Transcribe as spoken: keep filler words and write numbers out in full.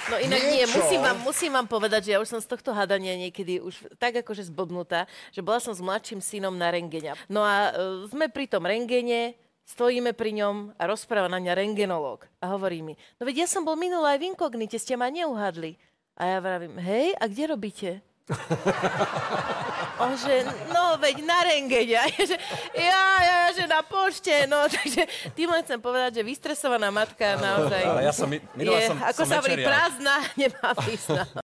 No inak nie, Niečo? musím vám, musím vám povedať, že ja už som z tohto hádania niekedy už tak akože zblbnutá, že bola som s mladším synom na rentgene. No a uh, sme pri tom rentgene, stojíme pri ňom a rozpráva na mňa rentgenológ. A hovorí mi, no veď ja som bol minulý aj v inkognite, ste ma neuhadli. A ja vravím, hej, a kde robíte? On že, no veď na rentgene. A ja, že, ja, ja, že na pošte. No, takže tým len chcem povedať, že vystresovaná matka naozaj Ale ja som, minule je, som, ako som sa hovorí, večerial. prázdna, nemá význam.